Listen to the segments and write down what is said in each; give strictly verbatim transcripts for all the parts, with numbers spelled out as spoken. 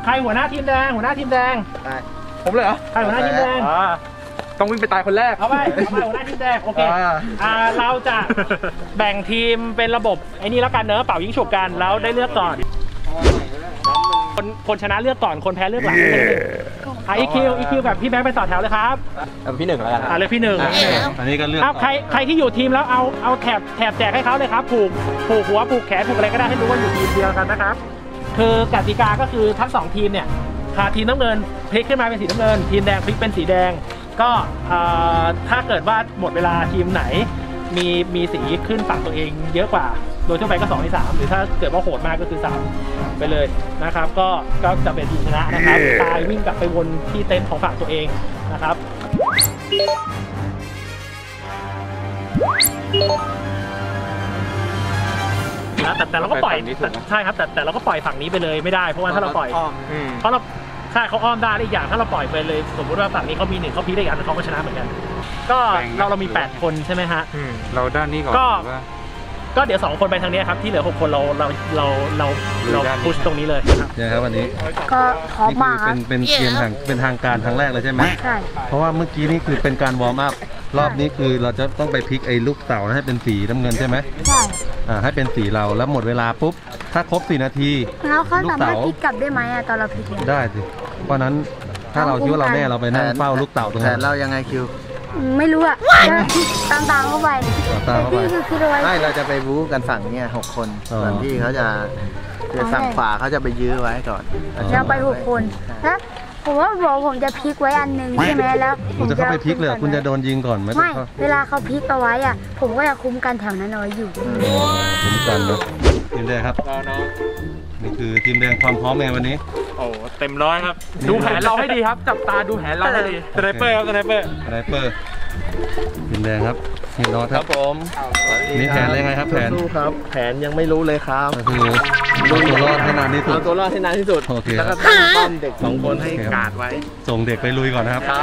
ใครหัวหน้าทีมแดงหัวหน้าทีมแดงผมเลยเหรอใครหัวหน้าทีมแดงต้องวิ่งไปตายคนแรกเอาไปเอาไปหัวหน้าทีมแดงโอเคอ่าเราจะแบ่งทีมเป็นระบบไอ้นี่แล้วกันเนอะเป่ายิงฉุบกันแล้วได้เลือกก่อนคนคนชนะเลือกก่อนคนแพ้เลือกหลังอ่ะอีคิวอีคิวแบบพี่แบงค์ไปต่อแถวเลยครับเอาพี่หนึ่งแล้วกันอ่ะเลยพี่หนึ่งอันนี้ก็เลือกใครใครที่อยู่ทีมแล้วเอาเอาแถบแถบแจกให้เขาเลยครับผูกผูกหัวผูกแขนผูกอะไรก็ได้ให้รู้ว่าอยู่ทีมเดียวกันนะครับคือกติกาก็คือทั้งสองทีมเนี่ยพาทีมน้ำเงินพลิกขึ้นมาเป็นสีน้ำเงินทีมแดงพลิกเป็นสีแดงก็ถ้าเกิดว่าหมดเวลาทีมไหนมีมีสีขึ้นฝั่งตัวเองเยอะกว่าโดยทั่วไปก็สองในสามหรือถ้าเกิดว่าโหดมากก็คือสามไปเลยนะครับก็ก็จะเป็นทีมชนะนะครับตายวิ่งกลับไปวนที่เต็นท์ของฝั่งตัวเองนะครับนะแต่แต่เราก็ปล่อยใช่ครับแต่แต่เราก็ปล่อยฝั่งนี้ไปเลยไม่ได้เพราะว่าถ้าเราปล่อยเพราะเราใช่เขาอ้อมได้อีกอย่างถ้าเราปล่อยไปเลยสมมติว่าฝั่งนี้เขามีหนึ่งเขาพีได้อีกอันเขาก็ชนะเหมือนกันก็เราเรามีแปดคนใช่ไหมฮะเราด้านนี้ก่อนก็ก็เดี๋ยวสองคนไปทางนี้ครับที่เหลือหกคนเราเราเราเราเราพุชตรงนี้เลยครับเนี่ยครับวันนี้ก็ขอมาเป็นเป็นเกมทางเป็นทางการครั้งแรกเลยใช่ไหมใช่เพราะว่าเมื่อกี้นี่คือเป็นการวอร์มอัพรอบนี้คือเราจะต้องไปพลิกไอ้ลูกเต๋าให้เป็นสีน้ำเงินใช่ไหมใช่อ่าให้เป็นสีเราแล้วหมดเวลาปุ๊บถ้าครบสี่นาทีแล้วเขาสามารถพลิกกลับได้ไหมอะตอนเราพลิกได้สิเพราะนั้นถ้าเราคิดว่าเราแน่เราไปนั่งเฝ้าลูกเต๋าตรงนั้นแต่เรายังไงคิวไม่รู้อะตามตามเข้าไปตามเข้าไปไม่เราจะไปบู๊กันฝั่งเนี่ยหกคนส่วนที่เขาจะจะฝั่งขวาเขาจะไปยื้อไว้ก่อนเราไปหกคนนะผมว่าบอกผมจะพลิกไว้อันหนึ่งใช่ไหมแล้วผมจะเข้าไปพลิกเลยคุณจะโดนยิงก่อนไหมไม่เวลาเขาพลิกเอาไว้อะผมก็จะคุ้มกันแถวนั้นเอาไว้อยู่คุ้มกันนะทีมแดงครับนี่คือทีมแดงความพร้อมในวันนี้โอ้เต็มร้อยครับดูแผนเราให้ดีครับจับตาดูแผนเราให้ดีสไนเปอร์ครับสไนเปอร์สไนเปอร์ทีมแดงครับเห็นน้องครับผมนี่แผนอะไรไงครับแผนครับแผนยังไม่รู้เลยครับก็คือเอาตัวรอดให้นานที่สุดเอาตัวรอดให้นานที่สุดโอเคแล้วก็ตั้งป้อมเด็กสองคนให้กาดไว้ส่งเด็กไปลุยก่อนนะครับ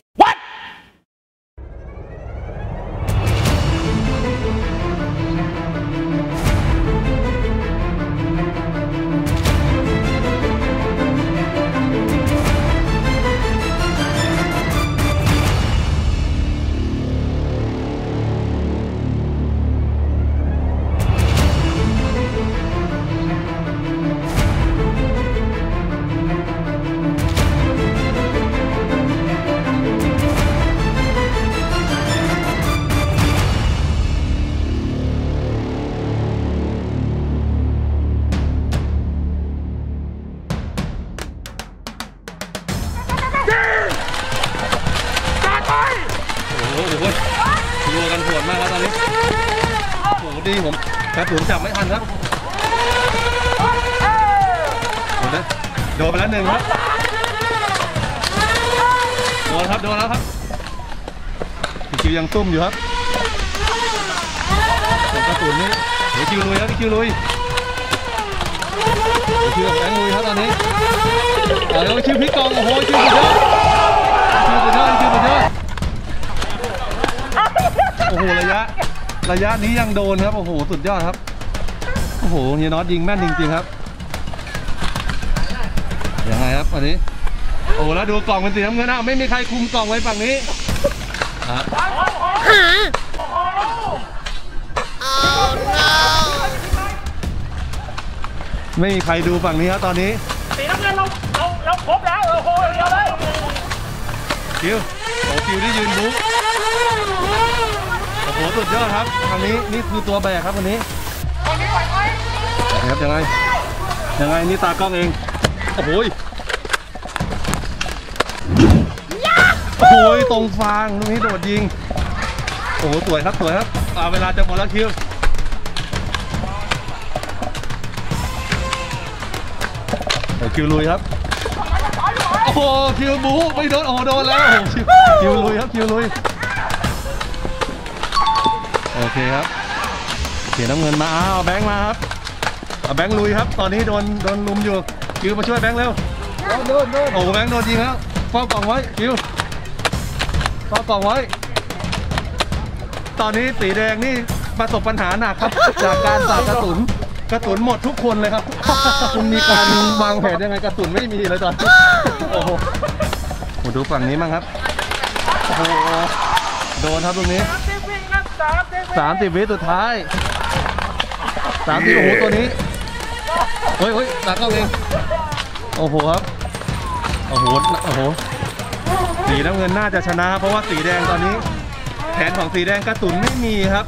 รัวกันโหดมากครับตอนนี้โอ้โหดีผมแป๊บผมจับไม่ทันครับโดนนะโดนไปแล้วหนึ่งครับโดนครับโดนแล้วครับพี่คิวยังตุ้มอยู่ครับกระสุนนี่เดี๋ยวคิวลุยครับพี่คิวลุยพี่คิวแบงค์ลุยครับตอนนี้เอาแล้วคิวพลิกกองโอ้โหคิวสุดยอดคิวสุดยอดคิวสุดยอดโอ้โหระยะระยะนี้ยังโดนครับโอ้โหสุดยอดครับโอ้โหเฮียน็อตยิงแม่นจริงๆครับยังไงครับวันนี้โอ้แล้วดูกล่องเป็นสีน้ำเงินอ่ะไม่มีใครคุมกล่องไว้ฝั่งนี้ไม่มีใครดูฝั่งนี้ครับตอนนี้สีน้ำเงินเราเราเราครบแล้วโอ้โหเดียวเลยคิวโอ้คิวที่ยืนบุ๊กโอ้โหสุดยอดครับครั้งนี้นี่คือตัวแบกครับวันนี้ครับยังไงยังไงนี่ตากล้องเองโอ้โหโอ้โหตรงฟางตรงนี้โดดยิงโอ้โหสวยครับสวยครับเอาเวลาจะหมดแล้วคิวคิวลุยครับโอ้โหคิวบูไม่โดนโอ้โหโดนแล้วคิวลุยครับคิวลุยโอเคครับเขียนน้ำเงินมาอ้าวแบงค์มาครับเอาแบงค์ลุยครับตอนนี้โดนโดนลุมอยู่คิวมาช่วยแบงค์เร็วโดนโดนโอ้แบงค์โดนยิงแล้วเฝ้ากล่องไว้คิวเฝ้ากล่องไว้ตอนนี้สีแดงนี่ประสบปัญหาหนักครับจากการสาดกระสุนกระสุนหมดทุกคนเลยครับคุณมีการวางแผนยังไงกระสุนไม่มีเลยตอนโอ้โหมาดูฝั่งนี้มั้งครับโอ้โหโดนครับตรงนี้สามสิบวิสุดท้ายสามสิบโอ้โหตัวนี้เฮ้ยเฮ้ยตาเข้าเองโอ้โหครับโอ้โหโอ้โหสีน้ำเงินน่าจะชนะเพราะว่าสีแดงตอนนี้แผนของสีแดงกระสุนไม่มีครับ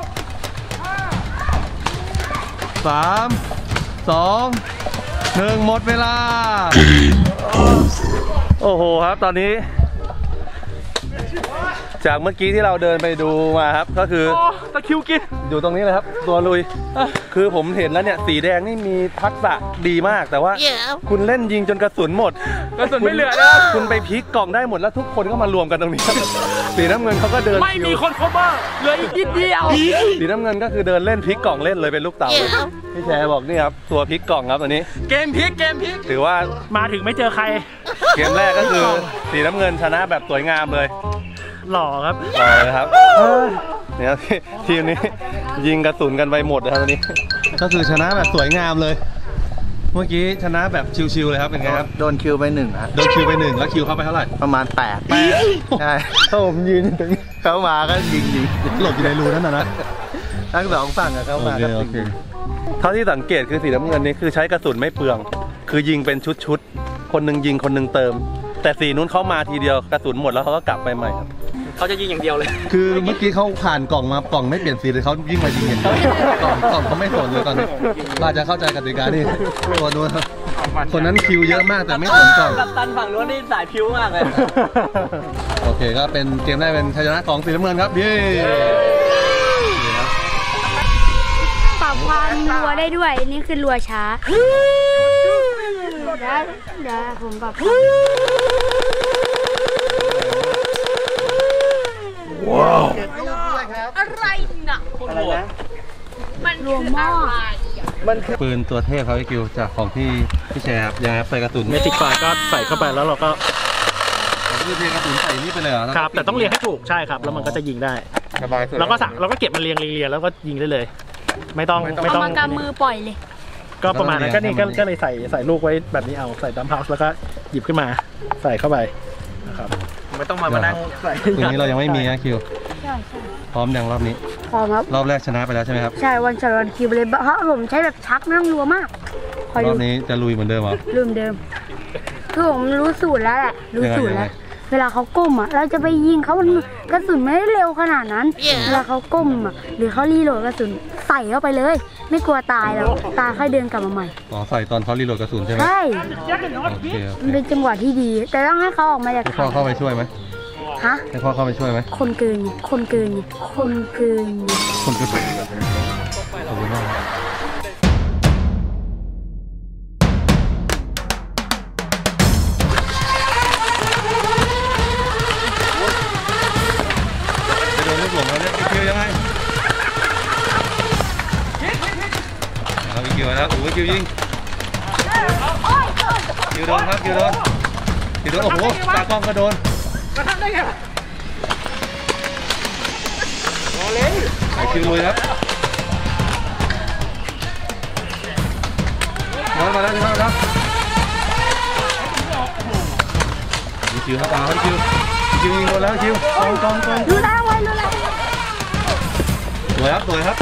สามสองหนึ่งหมดเวลาโอ้โหครับตอนนี้จากเมื่อกี้ที่เราเดินไปดูมาครับก็คือตะคิวกินอยู่ตรงนี้เลยครับตัวลุยคือผมเห็นแล้วเนี่ยสีแดงนี่มีทักษะดีมากแต่ว่า yeah. คุณเล่นยิงจนกระสุนหมดกระสุนไม่เหลือแล้วคุณไปพลิกกล่องได้หมดแล้วทุกคนก็มารวมกันตรงนี้สีน้ำเงินเขาก็เดินไม่มีคน cover เหลืออีกนิดเดียวสีน้ำเงินก็คือเดินเล่นพลิกกล่องเล่นเลยเป็นลูกเต๋า yeah. พี่แชร์บอกนี่ครับตัวพลิกกล่องครับตัวนี้เกมพลิกเกมพลิกถือว่ามาถึงไม่เจอใครเกมแรกก็คือสีน้ำเงินชนะแบบสวยงามเลยหล่อครับหล่อเลยครับเนี่ยทีมนี้ยิงกระสุนกันไปหมดนะครับตอนนี้ก็คือชนะแบบสวยงามเลยเมื่อกี้ชนะแบบชิวๆเลยครับเป็นไงครับโดนคิวไปหนึ่งครับโดนคิวไปหนึ่งแล้วคิวเข้าไปเท่าไหร่ประมาณแปดแปดใช่ถ้าผมยืนตรงนี้เข้ามาก็ยิงยิงหลบอยู่ในรูนั่นนะทั้งสองฝั่งอะเข้ามาก็ยิงเท่าที่สังเกตคือสีน้ำเงินนี้คือใช้กระสุนไม่เปลืองคือยิงเป็นชุดๆคนหนึ่งยิงคนหนึ่งเติมแต่สีนู้นเข้ามาทีเดียวกระสุนหมดแล้วเขาก็กลับไปใหม่ครับเขาจะยิงอย่างเดียวเลยคือเมื่อกี้เขาผ่านกล่องมากล่องไม่เปลี่ยนสีเลยเขายิ่งมายิงอย่างเดียวกล่องกล่องเขาไม่สนเลยตอนนี้เราจะเข้าใจกติกานี่ตัวนู้นคนนั้นคิวเยอะมากแต่ไม่สนกล่องกัปตันฝั่งนู้นนี่สายพิ้วมากเลยโอเคก็เป็นเกมแรกเป็นชัยชนะของสีน้ำเงินครับเย้ปรับความรัวได้ด้วยนี่คือรัวช้าเดี๋ยวเดี๋ยวผมปรับว้าวอะไรน่ะอะไรนะมันรวมมากมันคือปืนตัวเทพครับพี่กิวจากของพี่พี่แชร์ครับยังไงใส่กระสุนเมจิกไฟก็ใส่เข้าไปแล้วเราก็คือเรียงกระสุนใส่นี่ไปเลยเหรอครับแต่ต้องเรียงให้ถูกใช่ครับแล้วมันก็จะยิงได้สบายสุดเราก็สั่งเราก็เก็บมันเรียงเรียงแล้วก็ยิงได้เลยไม่ต้องไม่ต้องเอามากำมือปล่อยเลยก็ประมาณนั้นก็นี่ก็เลยใส่ใส่ลูกไว้แบบนี้เอาใส่ดัมพาวส์แล้วก็หยิบขึ้นมาใส่เข้าไปนะครับไม่ต้องมามานั่งใส่ตรงนี้เรายังไม่มีนะคิวใช่ใช่พร้อมยังรอบนี้พร้อมครับรอบแรกชนะไปแล้วใช่ไหมครับใช่วันชนวันคิวเลยเพราะผมใช้แบบชักนั่งรัวมากรอบนี้จะลุยเหมือนเดิมเหรอลุยเหมือนเดิมคือผมรู้สูตรแล้วแหละรู้สูตรแล้วเวลาเขาก้มอ่ะเราจะไปยิงเขากระสุนไม่ได้เร็วขนาดนั้นเวลาเขาก้มอ่ะหรือเขารีโหลดกระสุนใส่เข้าไปเลยไม่กลัวตายแล้วตาค่อยเดินกลับมาใหม่อ๋อใส่ตอนเขารีโหลดกระสุนใช่ไหมใช่มันเป็นจังหวะที่ดีแต่ต้องให้เขาออกมาจากพ่อเข้าไปช่วยไหมฮะให้พ่อเข้าไปช่วยไหมคนเกินคนเกินคนเกินคนเกินขอบคุณมากหลงแล้วเนี่ยคิวยังไงเอาคิวแล้วโอ้ยคิวยิงคิวโดนครับคิวโดนคิวโดนโอ้โหตากล้องก็โดนมาทำได้ไงโอ้เลยไอคิวลุยครับมามาแล้วมาแล้วคิวเข้าตาคิวคิวยิงโดนแล้วคิวกองกองกองดูแล้วไว้ดูแล้วสวยครับสวยครับ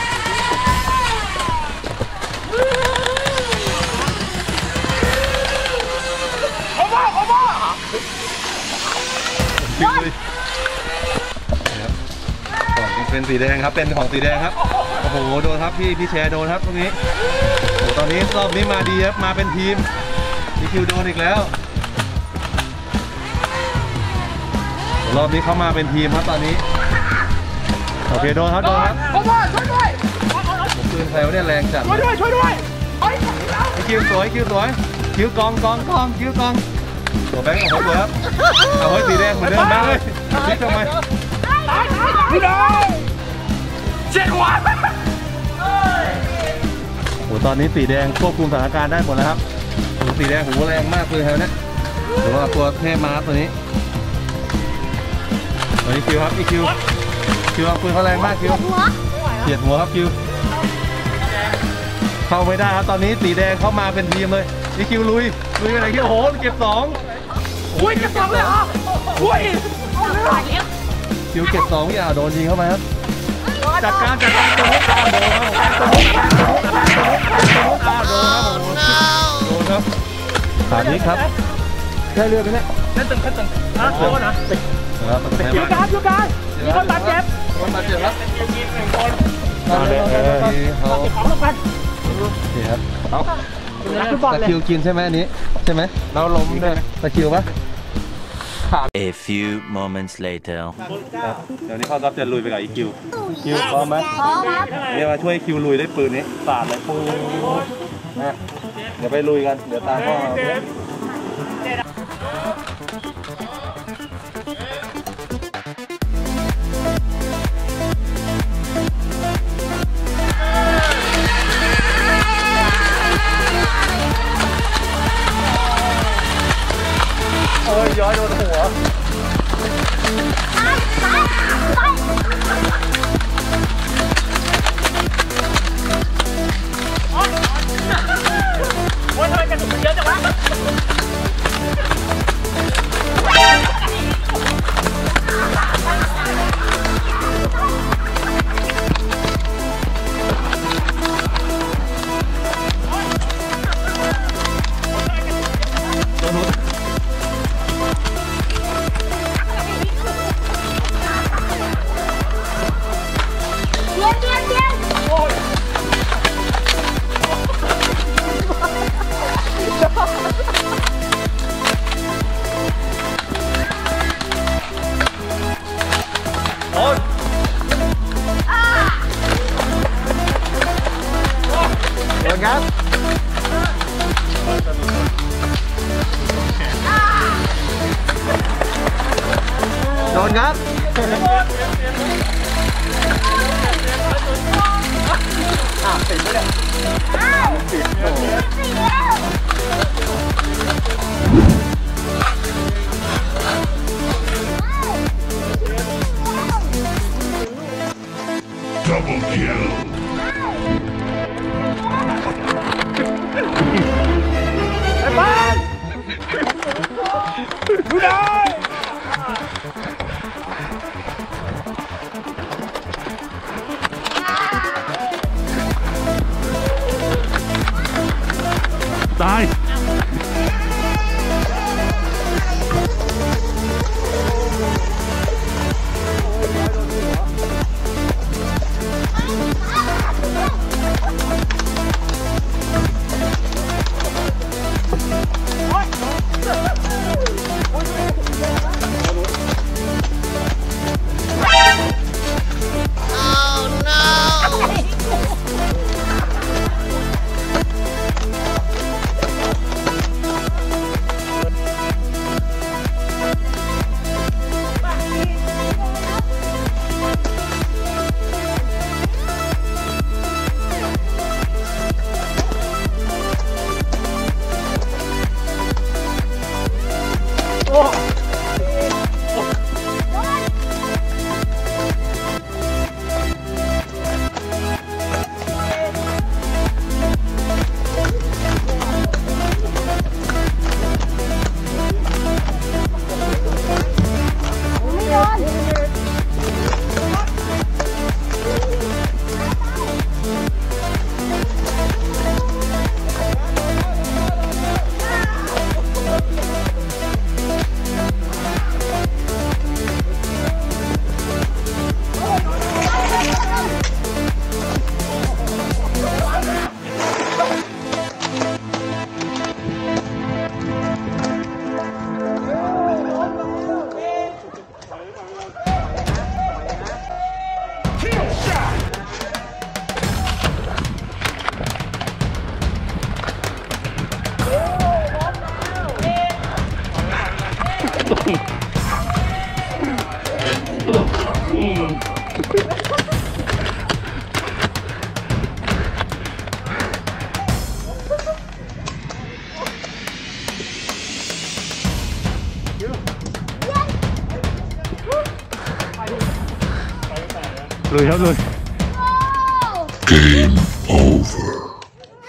ขอบ้าขอบ้าเป็นสีแดงครับเป็นของสีแดงครับโอ้โหโดนครับพี่พี่แชร์โดนครับตรงนี้โอ้ตอนนี้รอบนี้มาดีครับมาเป็นทีมพี่คิวโดนอีกแล้วรอบนี้เขามาเป็นทีมครับตอนนี้โอเคโดนครับโดนครับช่วยด้วยช่วยด้วยปืนใครวะเนี่ยแรงจัดช่วยด้วยช่วยด้วยไอ้คิวสวยคิวสวยคิวกองกองกองคิวกองตัวแบงค์ของผมเลยครับเอาไว้สีแดงเหมือนเดิมนะเลยนี่ทำไมพี่น้องเจ็ดวันโอ้ตอนนี้สีแดงควบคุมสถานการณ์ได้หมดแล้วครับสีแดงหูแรงมากเลยครับเนี่ยหรือว่าตัวเทพมาตัวนี้ตัวนี้คิวครับอีคิวคิวปืนเขาแรงมากคิวเฉียดหัวครับคิวเข้าไม่ได้ครับตอนนี้สีแดงเข้ามาเป็นทีมเลยอีคิวลุยลุยอะไรที่โอ้โหเก็บสองอุ้ยเก็บสองเลยเหรออุ้ยคิวเก็บสองอย่าโดนยิงเข้ามาครับจัดการจัดการตัวนี้โดนครับตัวนี้โดนครับถามนี้ครับใช่เรือไหมเนี่ยเล่นตึงเล่นตึงอ่ะโดนนะครับอยู่การอยู่การมีคนบาดเจ็บคนมาเจ็บแล้วมาเลยเขาเขาของลงไปนี่ครับนักฟุตบอลตะเลยคิวกินใช่ไหมอันนี้ใช่ไหมเราล้มด้วยตะคิวปะ A few moments later เดี๋ยวนี้เขารับจะลุยไปกับอีคิวคิวพร้อมไหมพร้อมครับเดี๋ยวมาช่วยคิวลุยได้ปืนนี้สาดเลยปูนะเดี๋ยวไปลุยกันเดี๋ยวตามพ่อเอ้ยย้อยโดนหัวโอ้ยทำไมกระสุนเยอะจังวะครับโดนครับอ่ะติดไหมเนี่ยติดโอ้ Double kill. ไอ้บ้านดูได้ตายลุยครับลุย Game over.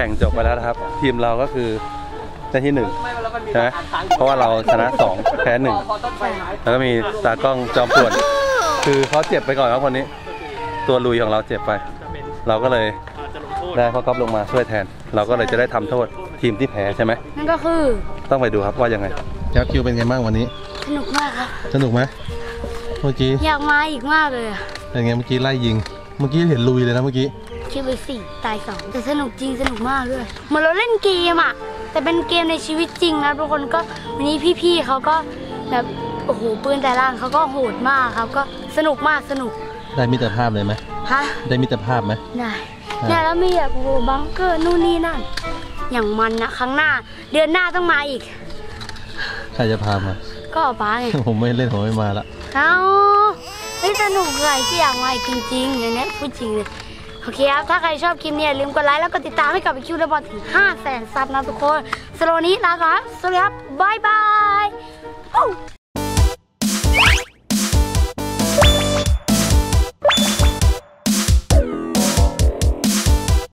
ข่งจบไปแล้วนะครับ ทีมเราก็คือได้ที่หนึ่งใช่ไหมเพราะว่าเราชนะสองแพ้หนึ่งแล้วก็มีตากล้องจอมป่วนคือเขาเจ็บไปก่อนครับคนนี้ ตัวลุยของเราเจ็บไป เราก็เลยได้พ่อก๊อฟลงมาช่วยแทน เราก็เลยจะได้ทำโทษทีมที่แพ้ใช่ไหมนั่นก็คือต้องไปดูครับว่ายังไงแล้วคิวเป็นไงบ้างวันนี้สนุกมากครับสนุกไหมเมื่อกี้อยากมาอีกมากเลยอะเป็นไงเมื่อกี้ไล่ยิง เมื่อกี้เห็นลุยเลยนะเมื่อกี้คิวไปสี่ตายสองแต่สนุกจริงสนุกมากด้วยเหมือนเราเล่นเกมอ่ะแต่เป็นเกมในชีวิตจริงนะทุกคนก็วันนี้พี่ๆเขาก็แบบโอ้โหปืนแต่ละอันเขาก็โหดมากครับก็สนุกมากสนุกได้มิตรภาพเลยไหมฮะได้มิตรภาพไหมได้เนี่ยแล้วมีแบบโอ้โหบังเกอร์นู่นนี่นั่นอย่างมันนะครั้งหน้าเดือนหน้าต้องมาอีกใครจะพามาก็เอาไปผมไม่เล่นผมไม่มาละเอาเฮ้ยสนุกเลยที่อยากมาอีกจริงๆอย่างนี้พูดจริงเลยโอเคครับถ้าใครชอบคลิปนี้อย่าลืมกดไลค์แล้วก็ติดตามให้กับคิวเดบอลถึงห้าแสนซับนะทุกคนสโลนี้ลาก่อนสวัสดีครับบายบาย